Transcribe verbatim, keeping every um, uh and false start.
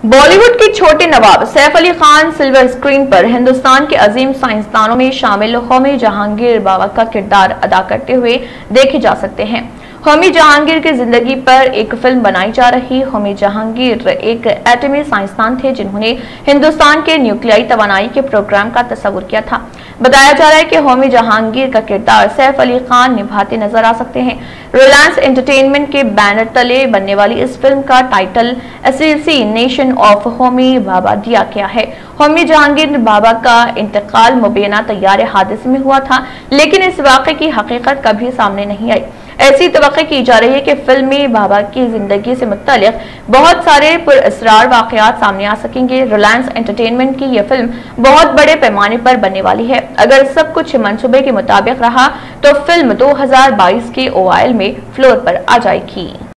बॉलीवुड के छोटे नवाब सैफ अली खान सिल्वर स्क्रीन पर हिंदुस्तान के अजीम साइंसदानों में शामिल होमी जहांगीर बाबा का किरदार अदा करते हुए देखे जा सकते हैं। होमी जहांगीर की जिंदगी पर एक फिल्म बनाई जा रही। होमी जहांगीर एक एटमी साइंसदान थे जिन्होंने हिंदुस्तान के न्यूक्लियाई तवानाई के प्रोग्राम का तस्वुर किया था। बताया जा रहा है कि होमी जहांगीर का किरदार सैफ अली खान निभाते नजर आ सकते हैं। रिलायंस एंटरटेनमेंट के बैनर तले बनने वाली इस फिल्म का title assassination of Homi Bhabha दिया गया है। होमी जहांगीर बाबा का इंतकाल मुबैना तैयारे हादसे में हुआ था, लेकिन इस वाक़े की हकीकत कभी सामने नहीं आई। ऐसी तवक्को की जा रही है कि फिल्म में बाबा की जिंदगी से मुत्तलिक बहुत सारे पुरअसरार वाक़यात सामने आ सकेंगे। रिलायंस एंटरटेनमेंट की यह फिल्म बहुत बड़े पैमाने पर बनने वाली है। अगर सब कुछ मंसूबे के मुताबिक रहा तो फिल्म दो हज़ार बाईस के ओआईएल में फ्लोर पर आ जाएगी।